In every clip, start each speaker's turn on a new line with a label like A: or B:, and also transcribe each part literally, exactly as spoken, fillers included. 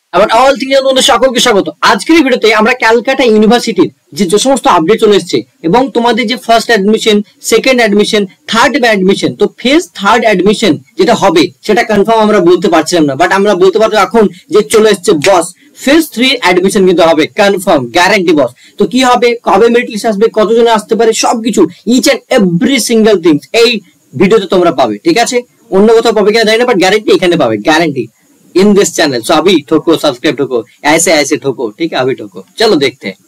A: আবার all thing এর মধ্যে সকলকে স্বাগত। আজকের ভিডিওতে আমরা ক্যালকাটা ইউনিভার্সিটির যে যে সমস্ত আপডেট চলে এসেছে এবং তোমাদের যে first admission, second admission, third admission, তো ফেজ থার্ড অ্যাডমিশন যেটা হবে সেটা কনফার্ম আমরা বলতে পারছিলাম না, বাট আমরা বলতে পারবো এখন যে চলে এসেছে বস, ফেজ থ্রি অ্যাডমিশন কিন্তু হবে কনফার্ম, গ্যারান্টি বস। তো কি হবে, কবে মেরিট লিস্ট আসবে, কতজন আসতে পারে, সবকিছু each and every single things এই ভিডিওতে তোমরা পাবে, ঠিক আছে? অন্য কোথাও পাবে কিনা জানি না, বাট গ্যারান্টি এখানে পাবে, guarantee in this channel. So अभी ठोको, सब्सक्राइब ठोको, ऐसे ऐसे ठोको, ठीक है? अभी ठोको, चलो देखते हैं।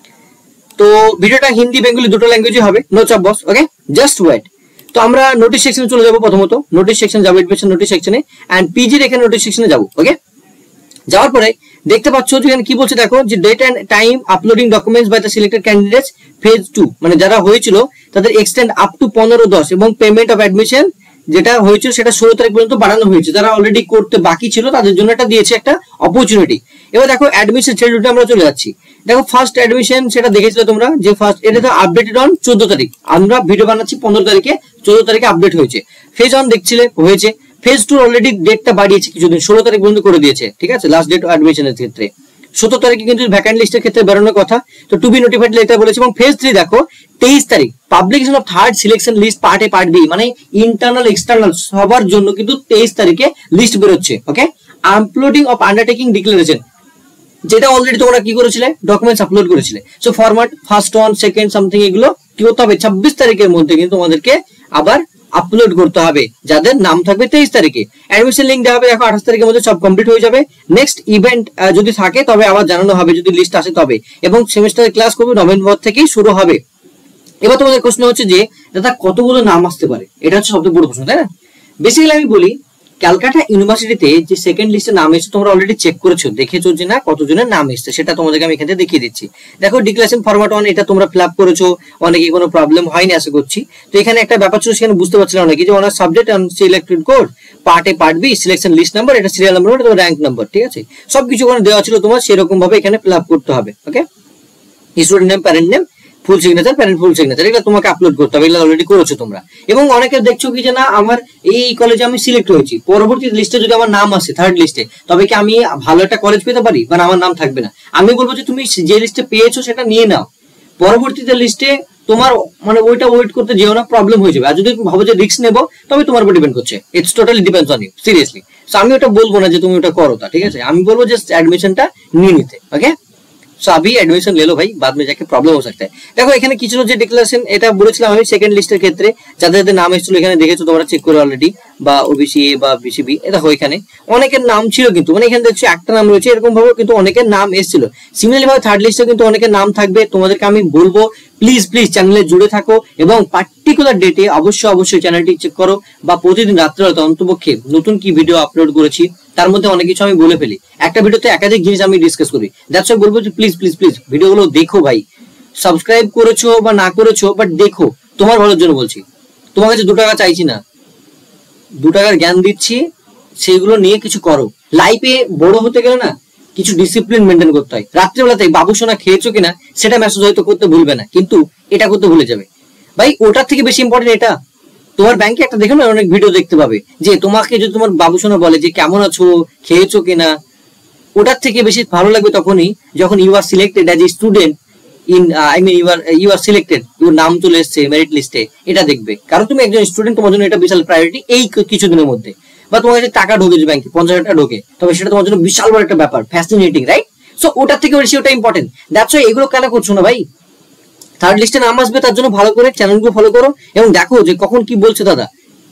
A: तो ভিডিওটা হিন্দি বেঙ্গলি দুটো ল্যাঙ্গুয়েজে হবে, নো চাপ বস, ওকে? Just wait. তো আমরা নোটিশ সেকশনে চলে যাব, প্রথমত নোটিশ সেকশন যাব, এডমিশন নোটিশ সেকশনে এন্ড পিজি র এখানে নোটিশ সেকশনে যাব, ওকে? যাওয়ার পরে দেখতে পাচ্ছ যে এখানে কি বলছে দেখো, যে date and time uploading documents by the selected candidates phase two, মানে যারা হয়েছিল তাদের এক্সটেন্ড আপ টু পনেরো দশ এবং পেমেন্ট অফ অ্যাডমিশন যেটা হয়েছিল সেটা ষোলো তারিখ পর্যন্ত বাড়ানো হয়েছে। যারা অলরেডি করতে বাকি ছিল তাদের জন্য এটা দিয়েছে একটা অপরচুনিটি। এবার দেখো অ্যাডমিশন শিডিউলটা আমরা চলে যাচ্ছি। দেখো ফার্স্ট অ্যাডমিশন সেটা দেখেছিলে তোমরা, যে ফার্স্ট এটা তো আপডেটেড অন চোদ্দ তারিখ, আমরা ভিডিও বানাচ্ছি পনেরো তারিখে, চোদ্দ তারিখে আপডেট হয়েছে। ফেজ ওয়ান দেখছিলে হয়েছে, ফেজ টু অলরেডি ডেটটা বাড়িয়েছে কিছুদিন, ষোলো তারিখ পর্যন্ত করে দিয়েছে, ঠিক আছে? লাস্ট ডেট অ্যাডমিশনের ক্ষেত্রে সতেরো তারিখে কিন্তু ভ্যাকান্ট লিস্টের ক্ষেত্রে বেরোনোর কথা, তো টু বি নোটিফাইড লেটার বলেছে। এবং ফেজ থ্রি দেখো তেইশ তারিখ publication of third selection list part A part B, মানে ইন্টারনাল এক্সটার্নাল সবার জন্য কিন্তু তেইশ তারিখে লিস্ট বেরোচ্ছে, okay? Uploading of undertaking declaration যেটা অলরেডি তোমরা কি করেছিলে, ডকুমেন্টস আপলোড করেছিলে। So format first one second something এগুলো কি করতে হবে, ছাব্বিশ তারিখের মধ্যে কিন্তু তোমাদেরকে আবার আপলোড করতে হবে, যাদের নাম থাকবে তেইশ তারিখে। অ্যাডমিশন লিঙ্ক দেওয়া হবে, দেখো আঠাশ তারিখের মধ্যে সব কমপ্লিট হয়ে যাবে। নেক্সট ইভেন্ট যদি থাকে তবে আবার জানানো হবে, যদি লিস্ট আসে তবে। এবং সেমিস্টারের ক্লাস করবে নভেম্বর থেকেই শুরু হবে। এবার তোমাদের প্রশ্ন হচ্ছে যে দাদা কতগুলো নাম আসতে পারে, এটা হচ্ছে সবচেয়ে বড় প্রশ্ন, তাই না? বেসিক্যালি আমি বলি ক্যালকাটা ইউনিভার্সিটিতে যে সেকেন্ড লিস্টে নাম এসেছে তোমরা অলরেডি চেক করেছো, দেখেছো যে না কতজনের নাম এসেছে, সেটা তোমাদেরকে আমি এখানে দেখিয়ে দিচ্ছি। দেখো ডিক্লারেশন ফরম্যাট ওয়ান, এটা তোমরা ফিল আপ করেছো, অনেকে কোনো প্রবলেম হয়নি আশা করছি। তো এখানে একটা ব্যাপার ছিল, সেখানে বুঝতে পারছিলাম অনেকে যে honour subject on selected code part A part B selection list number, এটা সিরিয়াল নাম্বার, এটা র্যাঙ্ক নাম্বার, ঠিক আছে? সবকিছু ওখানে দেওয়া ছিল, তোমার সেরকম ভাবে এখানে ফিল আপ করতে হবে, okay? Student name, parent name, full signature, parent full signature, এগুলো তোমাকে আপলোড করতে হবে, এগুলো অলরেডি করেছো তোমরা। এবং অনেকে দেখছো কি যে না আমার এই কলেজে আমি সিলেক্ট হয়েছি, পরবর্তী লিস্টে যদি আমার নাম আসে থার্ড লিস্টে, তবে কি আমি ভালো একটা কলেজ পেতে পারি, মানে আমার নাম থাকবে না? আমি বলবো যে তুমি যে লিস্টে পেয়েছো সেটা নিয়ে নাও, পরবর্তীতে লিস্টে তোমার মানে ওইটা ওয়েট করতে যেও না, প্রবলেম হয়ে যাবে। আর যদি ভাবো যে রিস্ক নেবো তবে তোমার উপর ডিপেন্ড করছে, it's totally depends on you, seriously. So আমি ওটা বলবো না যে তুমি ওটা করো তা, ঠিক আছে? আমি বলবো যে অ্যাডমিশনটা নিয়ে নিতে, ওকে? सो so, अभी एडमिशन ले लो भाई, बाद में जाके प्रॉब्लम हो सकता है। देखो এখানে কিছু যে ডিক্লারেশন এটা বলেছিলাম আমি সেকেন্ড লিস্টের ক্ষেত্রে যাদের যাদের নাম এসেছিল এখানে দেখেছো তোমরা, চেক করে অলরেডি, বা ওবিসি এ বা বিসিবি, এটা হয় এখানে অনেকের নাম ছিল কিন্তু, মানে এখানে দেখছো একটা নাম রয়েছে, এরকম ভাবে কিন্তু অনেকের নাম এসেছিল। সিমিলারলি ভাবে থার্ড লিস্টে কিন্তু অনেকের নাম থাকবে। তোমাদেরকে আমি বলবো প্লিজ প্লিজ চ্যানেলে জুড়ে থাকো এবং পার্টিকুলার ডেটে অবশ্যই অবশ্যই চ্যানেলটি চেক করো, বা প্রতিদিন রাত্রে অন্তপক্ষে নতুন কি ভিডিও আপলোড করেছি তার মধ্যে অনেক কিছু আমি বলে ফেলি, একটা ভিডিওতে একাধিক জিনিস আমি ডিসকাস করি। দ্যাটস ওয়াই বলবো যে প্লিজ প্লিজ প্লিজ ভিডিওগুলো দেখো ভাই, সাবস্ক্রাইব করেছো বা না করেছো বাট দেখো, তোমার ভালোর জন্য বলছি। তোমার কাছে দু টাকা চাইছি না, দু টাকার জ্ঞান দিচ্ছি, সেগুলো নিয়ে কিছু করো। লাইফে বড় হতে গেলে না কিছু ডিসিপ্লিন মেনটেন করতে হয়। রাত্রেবেলাতে বাবু সোনা খেয়েছো কিনা সেটা মেসেজ হয়তো করতে ভুলবে না, কিন্তু এটা করতে ভুলে যাবে ভাই। ওটার থেকে বেশি ইম্পর্টেন্ট এটা, তোমার ব্যাংকে একটা দেখো না অনেক ভিডিও দেখতে পাবে যে তোমাকে যদি তোমার বাবু সোনা বলে যে কেমন আছো, খেয়েছো কিনা, ওটার থেকে বেশি ভালো লাগবে তখনই যখন you are selected as a student in I mean you are you are selected, your নাম চলে এসছে মেরিট লিস্টে, এটা দেখবে। কারণ তুমি একজন স্টুডেন্ট, তোমার জন্য এটা বিশাল প্রায়োরিটি এই কিছুদিনের মধ্যে। বা তোমার কাছে টাকা ঢোকে ব্যাংকে, পঞ্চাশ হাজার টাকা ঢোকে, তবে সেটা তোমার জন্য বিশাল বড় একটা ব্যাপার, ফ্যাসিনেটিং, রাইট? সো ওটার থেকে বেশি ওটা ইম্পর্টেন্ট। দ্যাটস ওয়াই এগুলো কেন করছো না ভাই? থার্ড লিস্টে নাম আসবে তার জন্য ভালো করে চ্যানেলগুলো ফলো করো এবং দেখো যে কখন কি বলছে। দাদা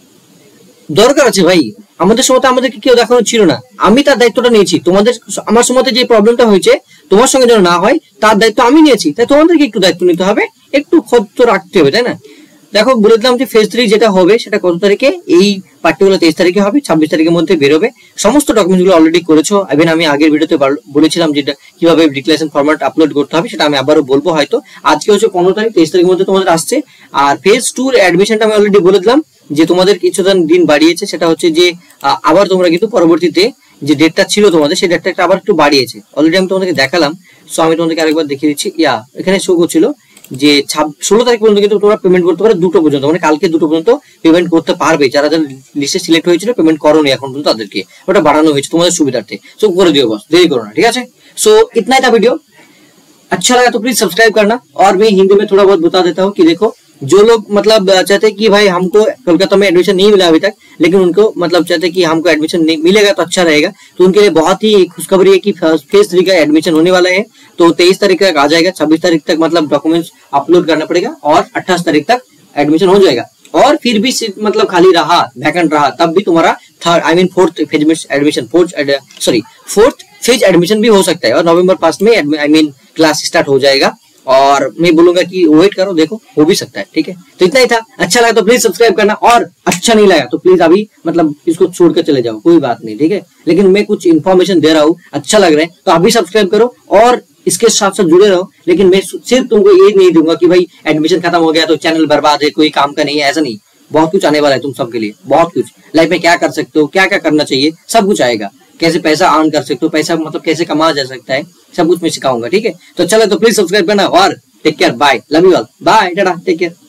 A: দরকার আছে ভাই, আমাদের সময় আমাদেরকে কেউ দেখানো ছিল না, আমি তার দায়িত্বটা নিয়েছি। তোমাদের আমার সময় যে প্রবলেমটা হয়েছে তোমার সঙ্গে যেন না হয় তার দায়িত্ব আমি নিয়েছি, তাই তোমাদেরকে একটু দায়িত্ব নিতে হবে, একটু খরচ রাখতে হবে, তাই না? দেখো বলে দিলাম যে ফেজ থ্রি যেটা হবে সেটা কত তারিখে, এই পার্টিকুলার তেইশ তারিখে হবে, ছাব্বিশ তারিখের মধ্যে বেরোবে। সমস্ত ডকুমেন্টস গুলো অলরেডি করেছো, ইভেন আমি আগের ভিডিওতে বলেছিলাম যেটা কিভাবে ডিক্লারেশন ফরম্যাট আপলোড করতে হবে, সেটা আমি আবারও বলবো হয়তো। আজকে হচ্ছে পনেরো তারিখ, তেইশ তারিখের মধ্যে তোমাদের আসছে। আর ফেজ টুর অ্যাডমিশনটা আমি অলরেডি বলে দিলাম যে তোমাদের কিছুদিন দিন বাড়িয়েছে, সেটা হচ্ছে যে আবার তোমরা কিন্তু পরবর্তীতে যে ডেটটা ছিল তোমাদের সেই ডেটটা আবার একটু বাড়িয়েছে, অলরেডি আমি তোমাদেরকে দেখালাম। সো আমি তোমাদেরকে আরেকবার দেখিয়ে দিচ্ছি, ইয়া এখানে শো করছিল যে ষোলো তারিখ পর্যন্ত কিন্তু তোমরা পেমেন্ট করতে পারো দুটো পর্যন্ত, মানে কালকে দুটো পর্যন্ত পেমেন্ট করতে পারবে। যারা যারা লিস্টে সিলেক্ট হয়েছিল পেমেন্ট করোনি এখন পর্যন্ত তাদেরকে ওটা বাড়ানো হয়েছে তোমাদের সুবিধার্থে। সো করে দিও बस, देरी करो ना, ठीक है। सो इतना ही था वीडियो, अच्छा लगा तो प्लीज सब्सक्राइब करना। और मैं हिंदी में थोड़ा बहुत बता देता हूँ कि देखो जो लोग मतलब चाहते हैं कि भाई हमको कोलकाता में एडमिशन नहीं मिला अभी तक, लेकिन उनको मतलब चाहते हैं कि हमको एडमिशन नहीं मिलेगा तो अच्छा रहेगा, तो उनके लिए बहुत ही खुशखबरी है कि फेज थ्री का एडमिशन होने वाला है। तो तेईस तारीख तक आ जाएगा, छब्बीस तारीख तक मतलब डॉक्यूमेंट्स अपलोड करना पड़ेगा और अट्ठाईस तारीख तक एडमिशन हो जाएगा। और फिर भी मतलब खाली रहा, वैकेंट रहा, तब भी तुम्हारा third I mean fourth phase admission fourth sorry fourth phase admission भी हो सकता है। और नवंबर फर्स्ट में आई मीन क्लास स्टार्ट हो जाएगा। और मैं बोलूंगा कि वेट करो, देखो हो भी सकता है, ठीक है। तो इतना ही था, अच्छा लगा तो प्लीज सब्सक्राइब करना, और अच्छा नहीं लगा तो प्लीज अभी मतलब इसको छोड़ कर चले जाओ, कोई बात नहीं, ठीक है। लेकिन मैं कुछ इन्फॉर्मेशन दे रहा हूँ, अच्छा लग रहा है तो अभी सब्सक्राइब करो और इसके साथ साथ जुड़े रहो। लेकिन मैं सिर्फ तुमको ये नहीं दूंगा कि भाई एडमिशन खत्म हो गया तो चैनल बर्बाद है, कोई काम का नहीं है, ऐसा नहीं। बहुत कुछ आने वाला है तुम सबके लिए, बहुत कुछ लाइफ में क्या कर सकते हो, क्या क्या करना चाहिए, सब कुछ आएगा। कैसे पैसा अर्न कर सकते हो, पैसा मतलब कैसे कमाया जा सकता है, सब कुछ मैं सिखाऊंगा, ठीक है। तो चलो तो प्लीज सब्सक्राइब करना और take care, bye, love you all, bye, tata, take care.